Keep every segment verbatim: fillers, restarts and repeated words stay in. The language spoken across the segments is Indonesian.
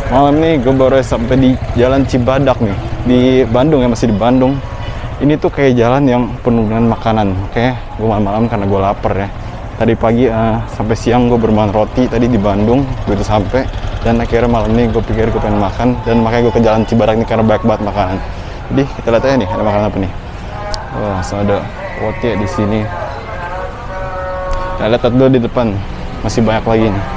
Malam ini gue baru sampai di Jalan Cibadak nih, di Bandung ya, masih di Bandung. Ini tuh kayak jalan yang penuh dengan makanan. Oke, gue malam-malam karena gue lapar ya. Tadi pagi uh, sampai siang gue bermakan roti tadi di Bandung, begitu sampai. Dan akhirnya malam ini gue pikir gue pengen makan, dan makanya gue ke Jalan Cibadak nih karena banyak banget makanan. Jadi kita lihat aja nih, ada makanan apa nih. Wah, langsung ada roti ya di sini. Kita lihat dulu di depan, masih banyak lagi nih.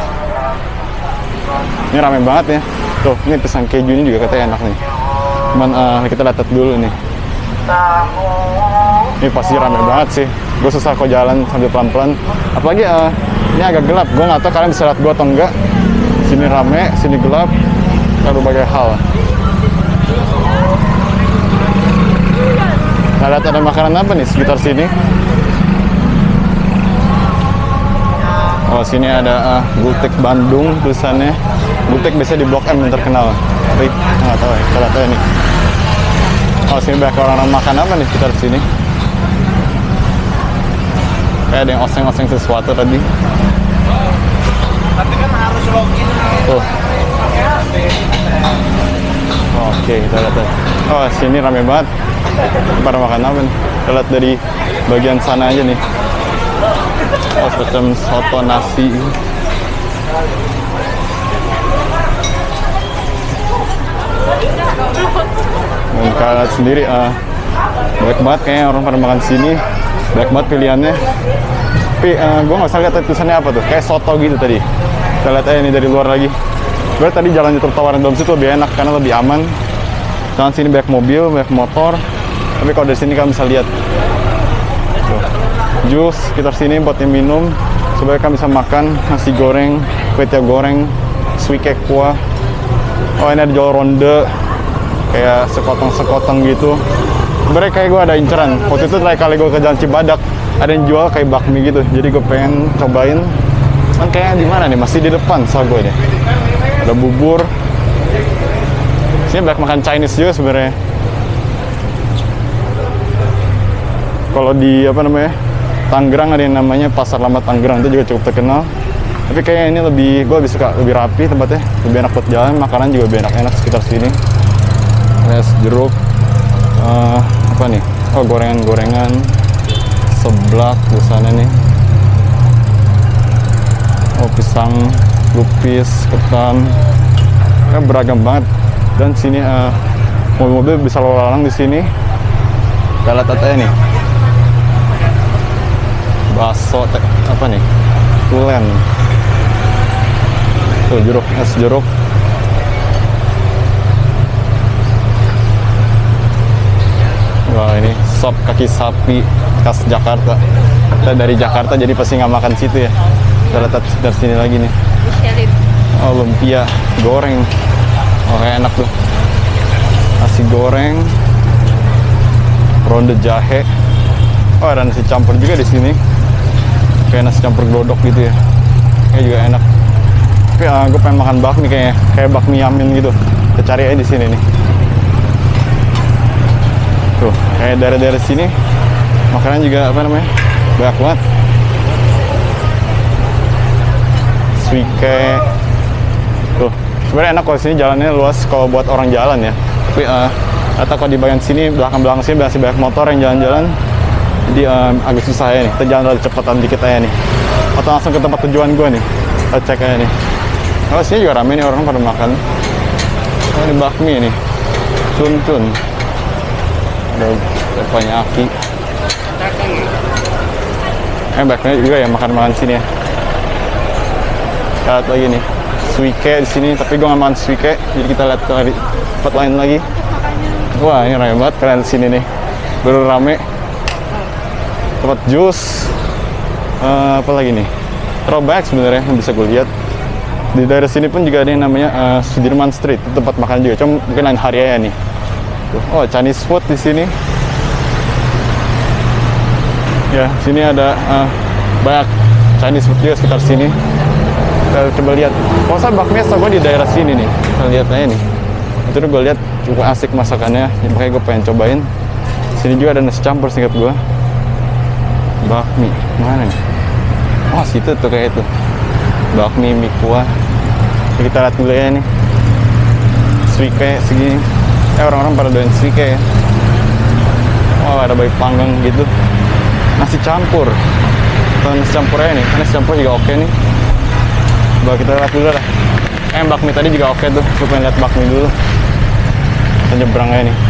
Ini rame banget ya. Tuh, ini pisang keju ini juga katanya enak nih. Cuman uh, kita lihat dulu nih. Ini pasti rame banget sih. Gue susah kok jalan sambil pelan-pelan. Apalagi uh, ini agak gelap. Gue nggak tahu kalian bisa lihat gue atau enggak. Sini rame, sini gelap. Ada berbagai hal. Nah, lihat ada makanan apa nih sekitar sini? Oh, sini ada uh, Gultik Bandung tulisannya. Gultik biasanya di Blok M yang terkenal. Tapi nggak tahu ya, kita lihat aja nih. Oh, sini banyak orang-orang makan apa nih sekitar sini? Kayak ada yang oseng-oseng sesuatu tadi. Tapi kan harus login. Tuh. Oh, oke, okay, kita lihat aja. Oh, sini rame banget. Pada makan apa nih? Kita lihat dari bagian sana aja nih. Oh, semacam soto nasi. Dan kalian lihat sendiri, uh, banyak banget kayaknya orang pada makan sini. Banyak banget pilihannya. Tapi uh, gue nggak usah lihat tulisannya apa tuh. Kayak soto gitu tadi. Kita lihat aja nih dari luar lagi. Berarti tadi jalan trotoar dalam situ lebih enak karena lebih aman. Jangan sini banyak mobil, banyak motor. Tapi kalau dari sini kalian bisa lihat. Tuh. Jus sekitar sini buat yang minum. Supaya kalian bisa makan nasi goreng, kue tiaw goreng, suike kuah. Oh, ini ada jual ronde. Kayak sekotong-sekotong gitu. Sebenernya kayak gue ada inceran. Waktu itu terakhir kali gue ke Jalan Cibadak, ada yang jual kayak bakmi gitu. Jadi gue pengen cobain. Kan kayaknya di mana nih? Masih di depan soal gue deh. Ada bubur. Sini banyak makan Chinese juga sebenarnya. Kalau di apa namanya Tangerang ada yang namanya Pasar Lama Tangerang, itu juga cukup terkenal. Tapi kayaknya ini lebih, gue lebih suka lebih rapi tempatnya, lebih enak buat jalan, makanan juga lebih enak-enak sekitar sini. Es jeruk, uh, apa nih? Oh, gorengan-gorengan, seblak di sana nih. Oh, pisang, lupis, ketan, kan beragam banget. Dan sini uh, mobil-mobil bisa lalu lalang di sini. Kita lihat aja nih. Bakso, apa nih? Tulen. Tuh, jeruk, es jeruk. Wah, ini sop kaki sapi khas Jakarta. Kita dari Jakarta jadi pasti nggak makan situ ya. Kita lihat dari sini lagi nih. Oh, lumpia goreng. Oh, kayak enak tuh. Nasi goreng, ronde jahe. Oh, ada nasi campur juga di sini. Kayak nasi campur glodok gitu ya. Kayak juga enak. Tapi uh, gue pengen makan bakmi kayaknya, kayak bakmi Yamin gitu. Kita cari aja di sini nih. Tuh, kayak daerah-daerah sini makanan juga apa namanya? Banyak banget. Suike. Tuh, sebenarnya enak kalau sini jalannya luas kalau buat orang jalan ya. Tapi uh, atau kalau di bagian sini, belakang-belakang sini masih banyak motor yang jalan-jalan. Jadi um, agak susah ya nih. Kita jalan lebih cepatan dikit aja nih. Atau langsung ke tempat tujuan gue nih. Kita cek aja nih. Kalau sini juga rame nih, orang pada makan. Oh, ini bakmi nih. Cun-cun. Ada teppanyaki. Eh, bakmi juga ya makan-makan sini ya. Kita lihat lagi nih. Suike di sini, tapi gue nggak makan suike. Jadi kita lihat ke tempat lain lagi. Wah, ini rame banget kalian di sini nih. Baru rame. Tempat jus. Uh, apa lagi nih? Terlalu banyak sebenarnya yang bisa gue lihat. Di daerah sini pun juga ada yang namanya uh, Sudirman Street, itu tempat makan juga. Cuma mungkin lain hari aja nih. Oh, Chinese food di sini. Ya, sini ada uh, banyak Chinese food juga sekitar sini. Kita coba lihat. Kalau saya bakmi so gue di daerah sini nih. Kita lihat aja nih. Itu gue lihat cukup asik masakannya. Ya, makanya gue pengen cobain. Sini juga ada nasi campur singkat gue. Bakmi mana nih? Oh, situ tuh kayak itu. Bakmi mie kuah. Kita lihat dulu ya nih. suike segini. Eh orang-orang pada doyan suike ya. Oh ada bayi panggang gitu. Nasi campur. Atau nasi campurnya nih, nasi campur juga oke nih. Coba kita lihat dulu lah. Eh bakmi tadi juga oke tuh. Coba pengen lihat bakmi dulu. Kita nyebrang aja nih.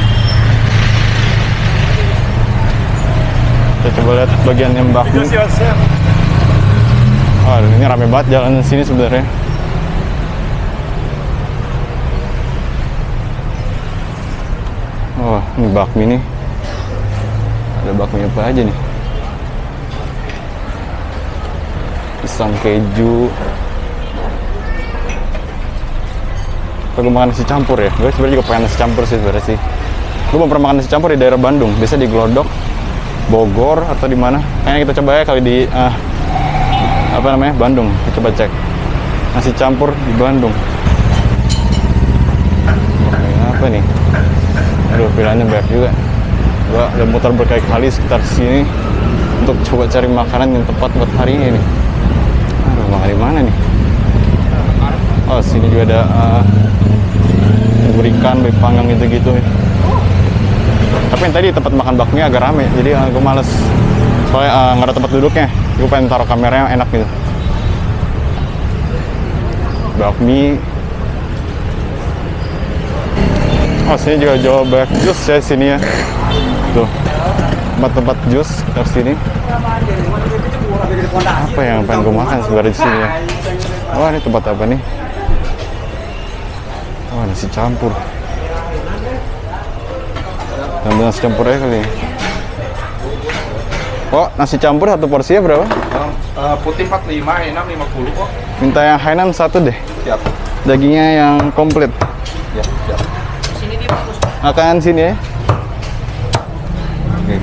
Kita coba lihat bagian yang bakmi. Oh, ini rame banget jalan sini sebenarnya. Oh, ini bakmi nih. Ada bakmi apa aja nih? Pisang keju. Gue makan nasi campur ya. Gue sebenarnya juga pengen nasi campur sih sebenarnya sih. Gue belum pernah makan nasi campur di daerah Bandung. Biasa di Glodok, Bogor atau di mana? Kayaknya kita coba ya kali di uh, apa namanya Bandung. Kita coba cek nasi campur di Bandung. Ini apa nih? Aduh, pilihannya banyak juga. Gua udah muter berkali-kali sekitar sini untuk coba cari makanan yang tepat buat hari ini nih. Aduh, makan di mana nih? Oh, sini juga ada uh, bubur ikan, bayi panggang gitu-gitu. Tapi yang tadi tempat makan bakmi agak rame, jadi uh, gue males. Soalnya uh, nggak ada tempat duduknya. Gue pengen taruh kameranya enak gitu. Bakmi. Oh, sini juga jual banyak jus ya sini ya. Tuh, tempat-tempat jus dari sini. Apa yang pengen gue makan sebenarnya di sini ya? Wah, ini tempat apa nih? Oh, nasi campur. Tambah nasi campur aja kali. Oh, nasi campur satu porsinya berapa? Uh, putih empat puluh lima, Hainan lima puluh kok. Minta yang Hainan satu deh. Siap. Dagingnya yang komplit. Ya, siap. Sini dia bagus. Makan sini ya. Oke.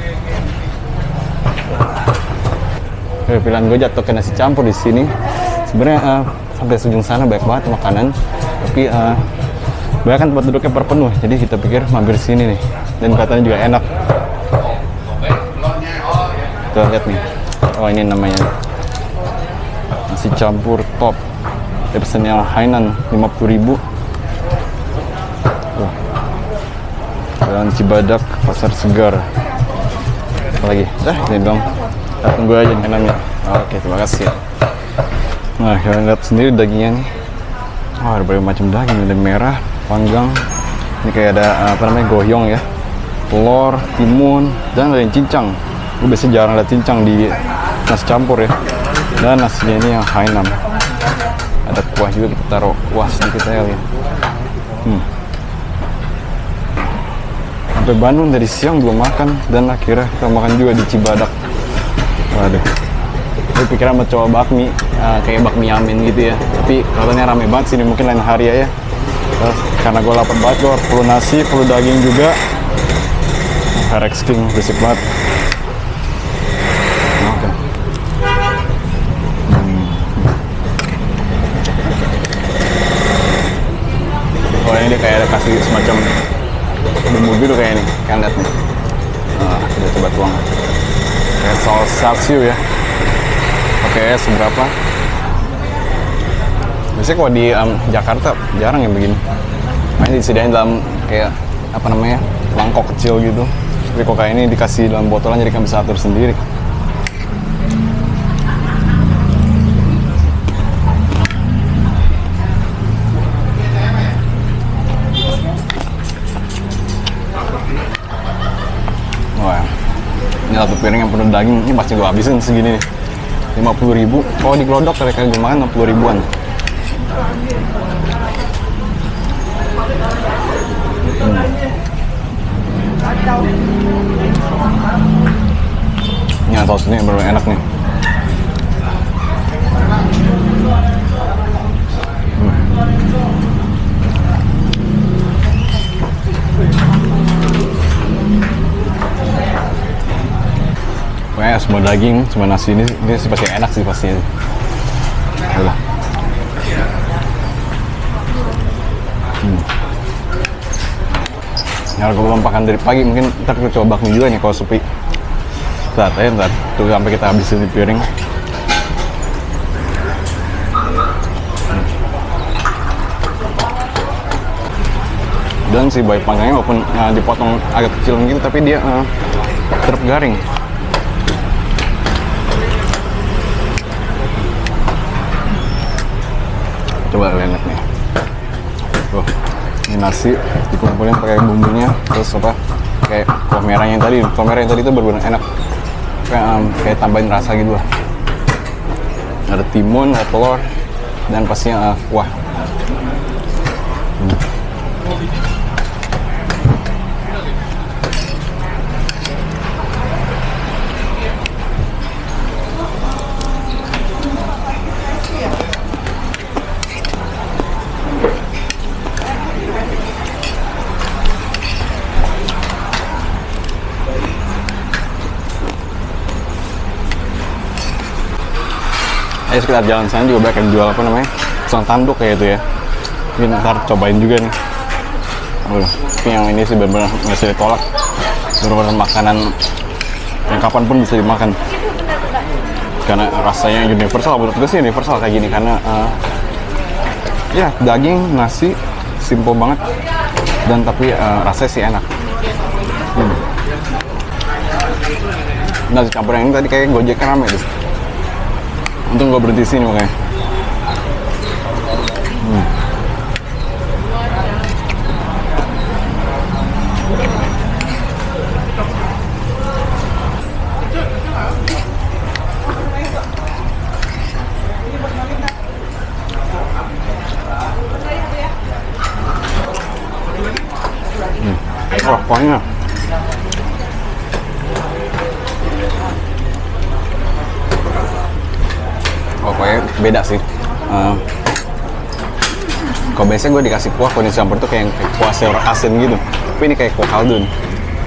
Oke, pilihan gue jatuh ke nasi campur di sini. Sebenarnya uh, sampai ujung sana banyak banget makanan, tapi uh, banyak kan tempat duduknya perpenuh. Jadi kita pikir mampir sini nih. Dan katanya juga enak. Kita lihat nih. Oh, ini namanya nasi campur top. Kita pesen yang Hainan lima puluh ribu. Oh. Jalan Cibadak, Pasar Segar. Apa lagi? Dah, ini dong. Kita tunggu aja makanannya. Oke, terima kasih. Nah, kalian lihat sendiri dagingnya nih. Oh, ada berbagai macam daging. Ada merah, panggang. Ini kayak ada apa namanya goyong ya. Telur, timun, dan ada yang cincang. Gue biasanya jarang lihat cincang di nasi campur ya. Dan nasinya ini yang Hainan. Ada kuah juga, kita taruh kuah sedikit aja ya. Hmm. Sampai Bandung dari siang belum makan, dan akhirnya kita makan juga di Cibadak. Waduh. Gue pikiran mau coba bakmi, uh, kayak bakmi Yamin gitu ya. Tapi katanya rame banget sini, mungkin lain hari ya. Terus, karena gue lapar banget, gue perlu nasi, perlu daging juga. Rex King, berisik banget. Oke. Hmm. Oh, ini dia kayak ada kasih semacam bumbu biru kayak ini, kan lihat nih. Nah, kita coba tuang. Kayak saus salsiu ya. Oke, seberapa? Biasanya kalau di um, Jakarta jarang yang begini. Makanya disediain dalam kayak apa namanya mangkok kecil gitu. Tapi kok kayak ini dikasih dalam botolan jadi kan bisa atur sendiri. Wah, ini satu piring yang penuh daging. Ini pasti gue habisin segini nih. lima puluh ribu. Oh, di Glodok mereka gue makan enam puluh ribuan. Hmm. Ini saus ini benar-benar enak nih. Hmm. Pokoknya semua daging, semua nasi ini, ini sih pasti enak sih pasti. Udah. Hmm. Ya, kalau belum makan dari pagi, mungkin ntar kita coba bakmi juga nih kalau sepi. Ntar, ya, ntar. Tuh sampai kita habisin di piring. Hmm. Dan si bayi panggangnya walaupun uh, dipotong agak kecil gitu, tapi dia uh, tetap garing. Coba lihat nih. Tuh, ini nasi dikumpulin pakai bumbunya, terus apa? Kayak kuah merahnya yang tadi, kuah merah yang tadi itu benar-benar enak. Kayak, um, kayak tambahin rasa gitu lah. Ada timun, ada telur, dan pastinya uh, kuah. Hmm. Di sekitar jalan sana juga banyak yang jual apa namanya pisang tanduk kayak itu ya. Ini ntar cobain juga nih. Oh, tapi yang ini sih benar-benar nggak bisa ditolak. Benar-benar makanan yang kapanpun bisa dimakan. Karena rasanya universal, menurut gue sih universal kayak gini karena uh, ya daging, nasi, simple banget dan tapi uh, rasanya sih enak. Hmm. Nasi campur yang ini tadi kayak Gojeknya rame tuh. Untung gue berhenti sini makanya. Hmm. Hmm. Oh, kuahnya. Pokoknya beda sih. Uh, kalau biasanya gue dikasih kuah kalau di campur tuh kayak, kayak kuah sayur asin gitu, tapi ini kayak kuah kaldu nih.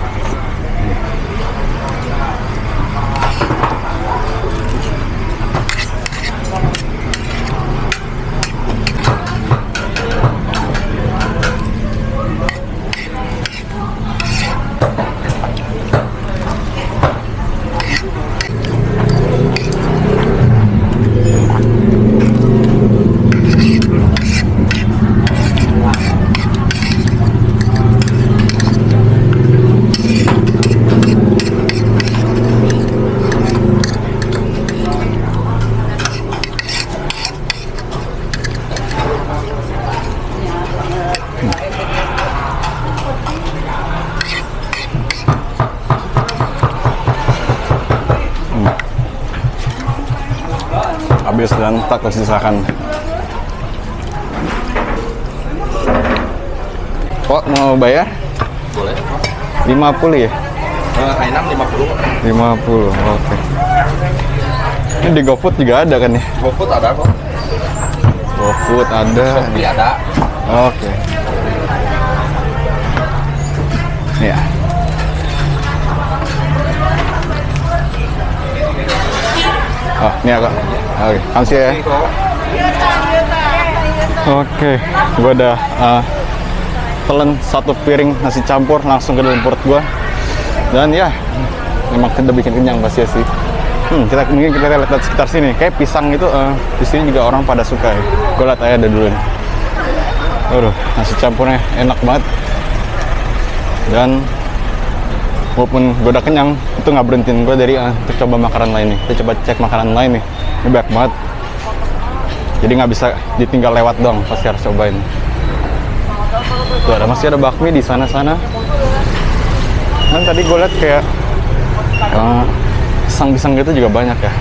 Habis dan tak tersisakan. Kok mau bayar? Boleh. lima puluh ya? Uh, enam lima puluh. lima puluh, oke. Okay. Ini di GoFood juga ada kan ya? GoFood ada kok. GoFood ada. Shopee ada. Oke. Okay. Ya. Oh, ini agak. Oke, okay. Kasih ya. Oke, okay. Gue udah uh, telan satu piring nasi campur langsung ke dalam perut gue. Dan ya, memang udah bikin kenyang pasti sih. Hmm, kita mungkin kita lihat di sekitar sini. Kayak pisang itu uh, di sini juga orang pada suka ya. Gue lihat aja ada dulu nih. Aduh, nasi campurnya enak banget. Dan walaupun gue udah kenyang, itu nggak berhentiin gue dari uh, untuk coba makanan lain nih. Kita coba cek makanan lain nih. Ini banyak banget. Jadi nggak bisa ditinggal lewat dong, pasti harus cobain. Tuh ada masih ada bakmi di sana-sana. Dan tadi gue lihat kayak uh, pisang-pisang gitu juga banyak ya.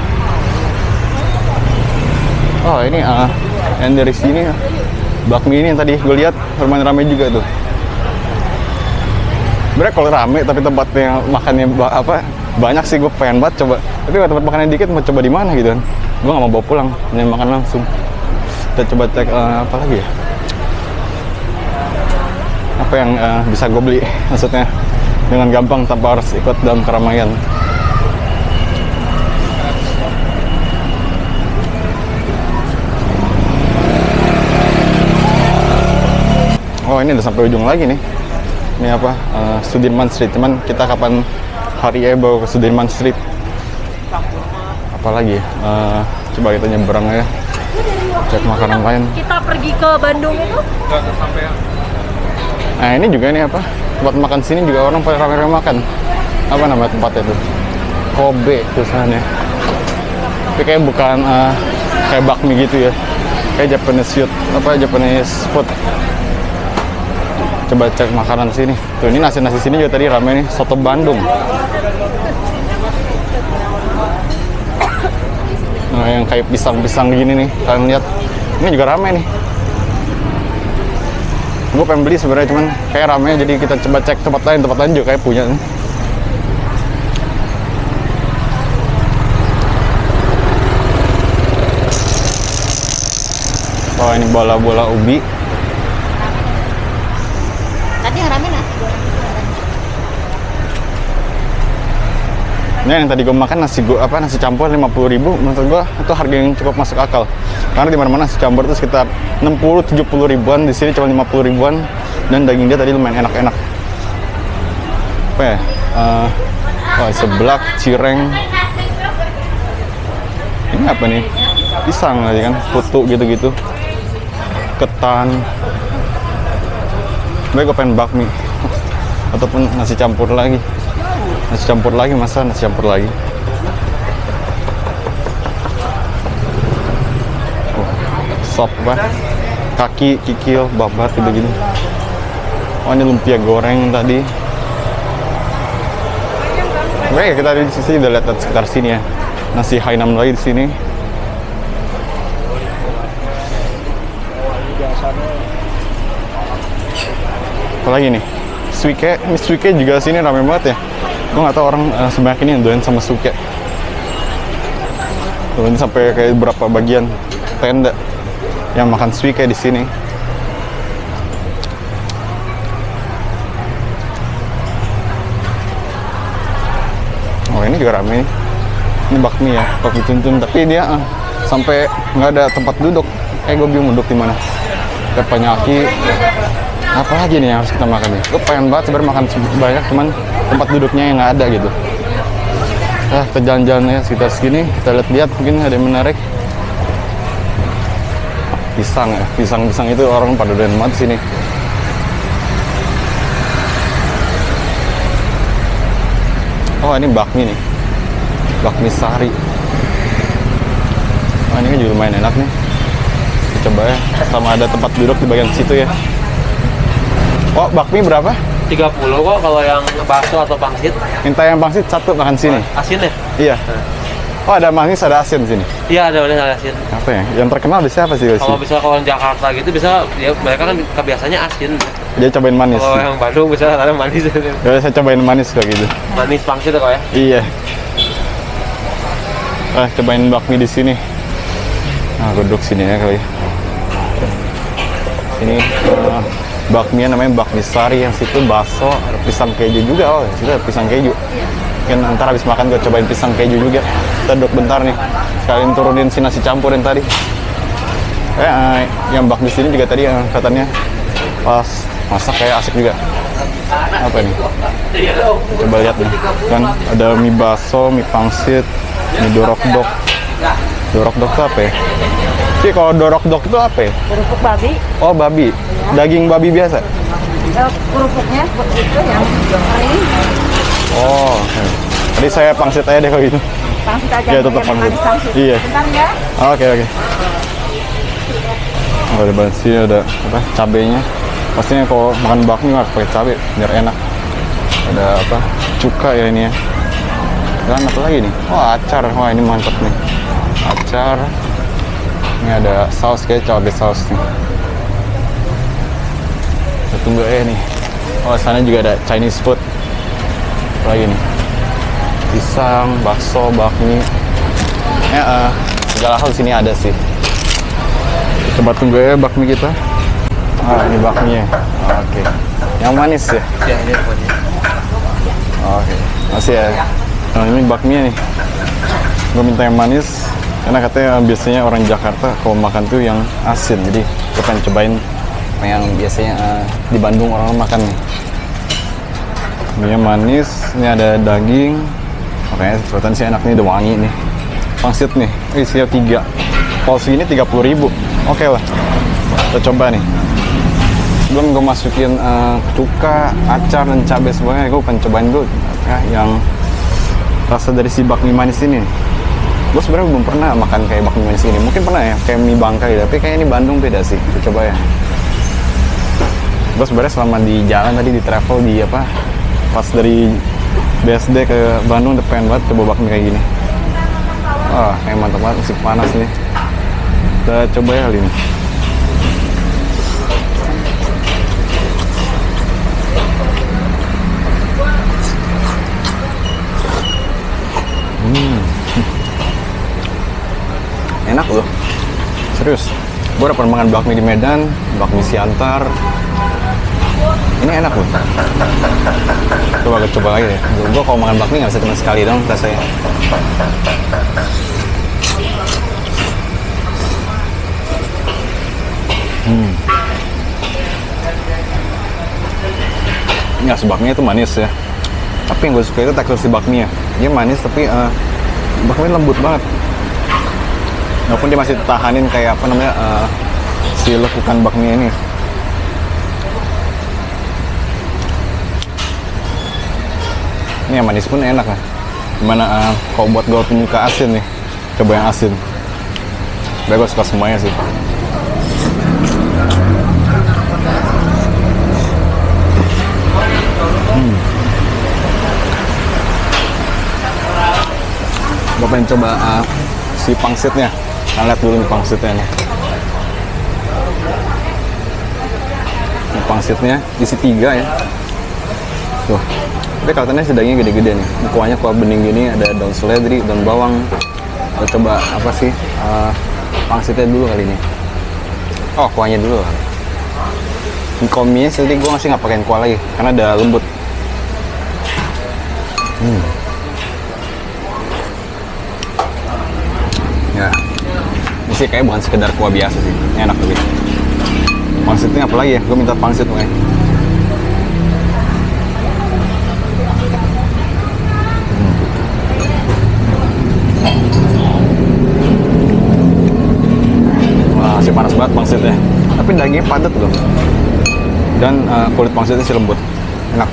Oh ini uh, yang dari sini bakmi ini yang tadi gue lihat lumayan ramai juga tuh. Sebenernya kalau rame tapi tempatnya makannya apa banyak sih, gue pengen banget coba. Tapi kalau tempat makannya dikit mau coba di mana gitu kan? Gue nggak mau bawa pulang, hanya makan langsung. Kita coba cek uh, apa lagi ya? Apa yang uh, bisa gue beli? Maksudnya dengan gampang tanpa harus ikut dalam keramaian. Oh ini udah sampai ujung lagi nih. Ini apa? Uh, Sudirman Street. Cuman kita kapan hari ya bawa ke Sudirman Street? Apalagi? Uh, coba kita nyebrang ya. Cek makanan lain. Kita pergi ke Bandung itu? Nggak sampai ya. Nah ini juga nih apa, tempat makan sini juga orang pada rame-rame makan. Apa nama tempatnya tuh? Kobe tulisannya. Tapi kayak bukan uh, kayak bakmi gitu ya. Kayak Japanese food, apa Japanese food. Coba cek makanan sini. Tuh ini nasi-nasi sini juga tadi rame nih, soto Bandung. Nah, yang kayak pisang-pisang gini nih, kalian lihat. Ini juga rame nih. Gue pengen beli sebenarnya, cuman kayak rame, jadi kita coba cek tempat lain, tempat lain juga kayak punya nih. Oh ini bola-bola ubi. Tadi yang rame nasi goreng. Ini yang tadi gue makan nasi go apa nasi campur lima puluh ribu, menurut gue itu harga yang cukup masuk akal. Karena di mana-mana nasi campur itu sekitar enam puluh tujuh puluh ribuan, di sini cuma lima puluh ribuan dan daging dia tadi lumayan enak-enak. Apa ya? Uh, oh, seblak, cireng. Ini apa nih? Pisang tadi kan, putu gitu-gitu. Ketan. Baik, gue pengen bakmi ataupun nasi campur lagi. Nasi campur lagi, masa nasi campur lagi. Oh, sop apa? Kaki, kikil, babat gitu-gitu. Oh ini lumpia goreng tadi. Baik, kita di sini udah lihat sekitar sini ya. Nasi Hainam lagi di sini. Apalagi nih, suike, ini suike juga sini rame banget ya. Gue nggak tahu orang uh, sebanyak ini yang doyan sama suike. Tuh ini sampai kayak berapa bagian tenda yang makan suike di sini. Oh ini juga rame. Ini bakmi ya, bakmi tuntun. Tapi dia uh, sampai nggak ada tempat duduk. Eh gue bingung duduk di mana. Teppanyaki. Apa lagi nih yang harus kita makan nih? Gue pengen banget sebenarnya makan banyak, cuman tempat duduknya yang nggak ada gitu. Ah, kita jalan-jalan ya sekitar segini, kita lihat-lihat mungkin ada yang menarik. Pisang ya, pisang-pisang itu orang pada doyan banget sini. Oh ini bakmi nih, bakmi sari. Oh ini juga lumayan enak nih. Kita coba ya, sama ada tempat duduk di bagian situ ya. Oh, bakmi berapa? tiga puluh kok kalau yang bakso atau pangsit. Minta yang pangsit satu makan sini. Asin ya? Iya. Oh, ada manis, ada asin di sini. Iya, ada ada asin. Apa ya? Yang terkenal di siapa sih? Kalau bisa kalau di Jakarta gitu bisa ya mereka kan kebiasaannya asin. Dia cobain manis. Kalau yang Bandung bisa ada manis. Ya, saya cobain manis kayak gitu. Manis pangsit kok ya? Iya. Ah, cobain bakmi di sini. Nah, duduk sini ya kali. Ini uh, bakminya namanya bakmi sari, yang situ bakso, ada pisang keju juga. Oh, situ ada pisang keju. Mungkin ntar habis makan gue cobain pisang keju juga. Kita duduk bentar nih, sekalian turunin si nasi campur yang tadi. Eh, uh, yang bakmi sini juga tadi yang uh, katanya pas masak kayak asik juga. Apa nih? Coba lihat nih, kan ada mie baso, mie pangsit, mie dorok-dok. Dorok-dok itu apa ya? Sih kalau dorok-dok itu apa ya? Kerupuk babi. Oh, babi. Daging babi biasa? Eh, kerupuknya itu yang kering. Oh, okay. Tadi saya pangsit aja deh kalau gitu. Pangsit aja. Iya, tetap yang pangsit. manis pangsit. Iya. Bentar ya. Oke, oke. Oh, ada banget sih, ada apa? Cabenya. Pastinya kalau makan bakmi harus pakai cabai biar enak. Ada apa? Cuka ya ini ya. Dan apa lagi nih? Oh, acar. Wah, ini mantap nih. Acar. Ini ada saus, kayak cabai saus nih. Kita tunggu aja nih. Oh, sana juga ada Chinese food. Apa lagi nih? Pisang, bakso, bakmi. Ya, uh, segala hal sini ada sih. Coba tunggu ya bakmi kita. Ah, ini bakminya. Ah, oke. Okay. Yang manis ya? Ya, ini pokoknya. Oh, oke. Okay. Masih ya. Nah, ini bakminya nih. Gue minta yang manis. Karena katanya biasanya orang Jakarta kalau makan tuh yang asin. Jadi gue pengen cobain yang biasanya uh, di Bandung orang makan nih. Ini manis. Ini ada daging. Makanya kelihatan sih enak nih, udah wangi nih. Pangsit nih. Eh, isinya tiga. Kalau segini tiga puluh ribu. Oke okay lah. Kita coba nih. belum gue masukin uh, cuka, acar, dan cabai semuanya. Gue pengen cobain dulu ya, yang rasa dari si bakmi manis ini. Gue sebenarnya belum pernah makan kayak bakmi manis ini. Mungkin pernah ya, kayak mie Bangka gitu. Tapi kayak ini Bandung beda sih. Kita coba ya. Gue sebenarnya selama di jalan tadi di travel di apa, pas dari B S D ke Bandung udah pengen banget coba bakmi kayak gini. Wah, kayak mantap banget, masih panas nih. Kita coba ya kali ini. Hmm. Enak loh, serius. Gue udah pernah makan bakmi di Medan, bakmi Siantar. Ini enak loh. Coba gue coba lagi deh. Gue kalau makan bakmi nggak bisa cuma sekali dong rasanya. Hmm. Nggak, si bakminya itu manis ya. Tapi yang gue suka itu tekstur si bakminya. Dia manis tapi uh, bakminya lembut banget. Walaupun dia masih tahanin kayak apa namanya uh, si lekukan bakmi ini. Ini yang manis pun enak lah. Gimana uh, kalau buat gue penyuka asin nih, coba yang asin. Baik, gue suka semuanya sih. Hmm. Gue pengen coba uh, si pangsitnya. Nah, lihat dulu nih pangsitnya nih. Ini pangsitnya isi tiga ya. Tuh. Tapi kelihatannya sedangnya gede-gede nih. Kuahnya kuah bening gini, ada daun seledri, daun bawang. Kita coba apa sih uh, pangsitnya dulu kali ini. Oh, kuahnya dulu. Ini kalau mie tadi gue masih nggak pakein kuah lagi karena udah lembut. Hmm. Ya, ini sih kayak bukan sekedar kuah biasa sih. Ini enak lebih. Pangsitnya apa lagi ya? Gue minta pangsit makanya. Masih panas banget pangsitnya, tapi dagingnya padat loh, dan uh, kulit pangsitnya sih lembut, enak.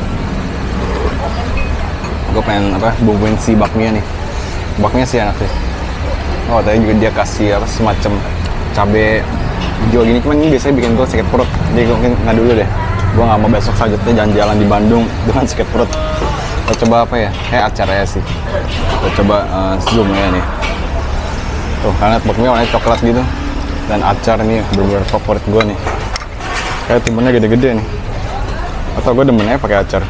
Gue pengen apa bumbuin si bakminya nih, bakminya sih enak sih. Oh, tadi juga dia kasih apa semacam cabai hijau gini, cuman ini biasanya bikin gue sakit perut, jadi gue mungkin nggak dulu deh. Gue nggak mau besok selanjutnya jalan-jalan di Bandung dengan sakit perut. Kita coba apa ya, kayak acaranya sih. Kita coba uh, zoom ya nih. Tuh, karena bakminya warnanya coklat gitu. Dan acar nih bener-bener favorit gue nih, kayak timunnya gede-gede nih, atau gue demennya pakai acar.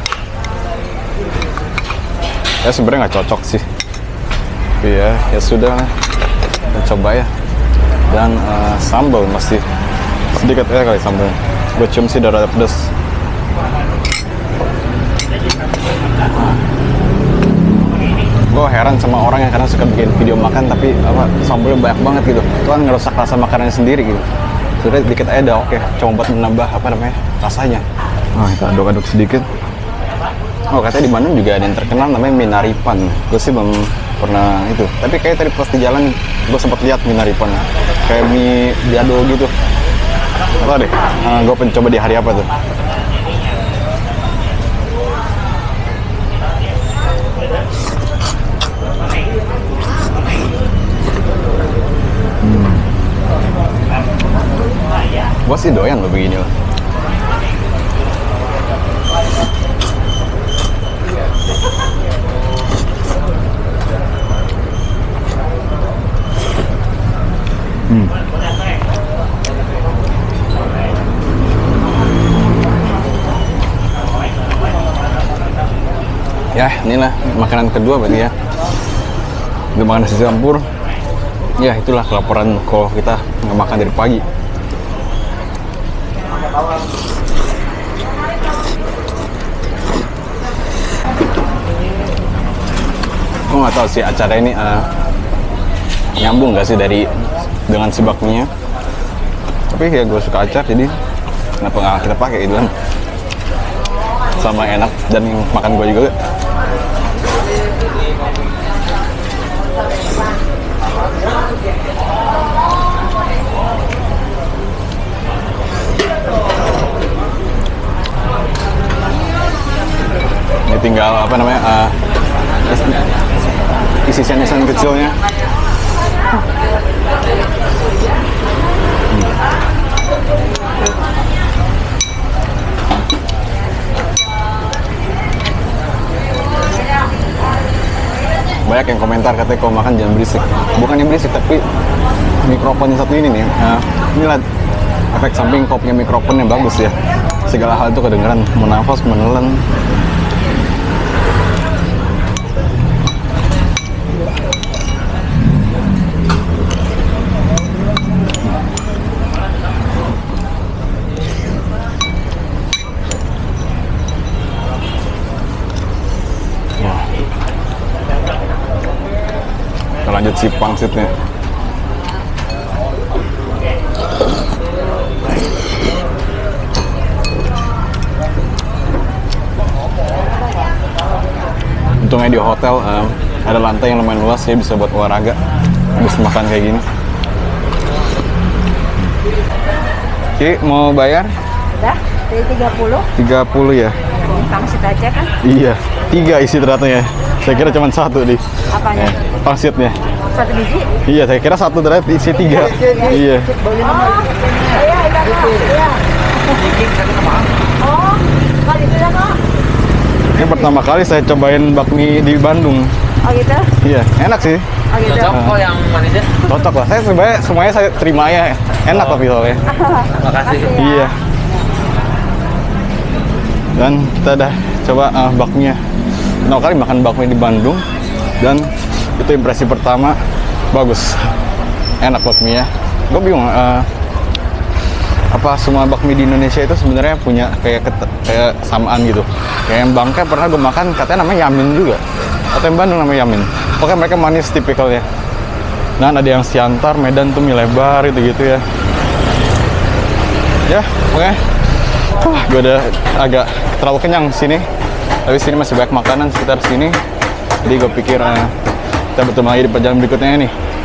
Ya sebenarnya nggak cocok sih, tapi ya ya sudah lah, kita coba ya. Dan uh, sambal masih sedikit ya kali sambal, gue cium sih udah rada pedes. Gue heran sama orang yang kadang suka bikin video makan tapi apa sambalnya banyak banget gitu. Itu kan ngerusak rasa makanannya sendiri gitu. Sudah dikit aja dah oke, cuma buat menambah apa namanya rasanya. Nah, kita aduk-aduk sedikit. Oh, katanya di Bandung juga ada yang terkenal namanya Minaripan. Gue sih belum pernah itu. Tapi kayak tadi pas di jalan gue sempat lihat Minaripan. Kayak mie jadul gitu. Apa deh? Nah, gue pengen coba di hari apa tuh? Gue sih doyan loh begini loh. Hmm. Ya, inilah makanan kedua berarti ya. Udah makan nasi campur. Ya, itulah kelaparan kalau kita nggak makan dari pagi. Gue nggak tahu sih acara ini uh, nyambung nggak sih dari dengan si bakminya. Tapi ya gue suka acar, jadi kenapa nggak kita pakai gitu kan? Sama enak dan makan gue juga. apa namanya uh, isisan-isisan kecilnya. Banyak yang komentar katanya kalau makan jangan berisik. Bukan yang berisik, tapi mikrofon yang satu ini nih. Nah, ini lihat efek samping kopnya mikrofon yang bagus ya. Segala hal itu kedengeran, mau nafas, menelan. Kita lanjut si pangsitnya. Untungnya di hotel um, ada lantai yang lumayan luas ya, bisa buat olahraga habis makan kayak gini. Oke, mau bayar? Udah, dari tiga puluh. tiga puluh ya? Pangsit aja kan? Iya, tiga isi ternyata ya. Saya kira cuma satu nih. Apanya? Eh, pangsitnya. Satu biji? Iya, saya kira satu ternyata isi tiga. Iya. Oh, iya, iya, Kak. Iya. Oh, kali itu ya, Kak? Ini pertama kali saya cobain bakmi di Bandung. Oh, gitu? Iya, enak sih. Oh, gitu? Cocok kok yang manisnya. Cocok lah. Saya sebenarnya semuanya saya terima ya. Enak tapi soalnya. Makasih. Iya. Dan kita udah coba uh, bakminya. Pertama kali makan bakmi di Bandung, dan itu impresi pertama bagus, enak bakminya. Gue bingung uh, apa semua bakmi di Indonesia itu sebenarnya punya kayak ket- kayak samaan gitu. Kayak yang Bangka pernah gue makan katanya namanya Yamin juga, atau yang Bandung namanya Yamin. Pokoknya mereka manis tipikalnya. Nah ada yang Siantar, Medan tuh mie lebar gitu gitu ya. Ya oke. Wah, gue udah agak terlalu kenyang sini. Tapi sini masih banyak makanan sekitar sini. Jadi gue pikir uh, kita bertemu lagi di perjalanan berikutnya nih.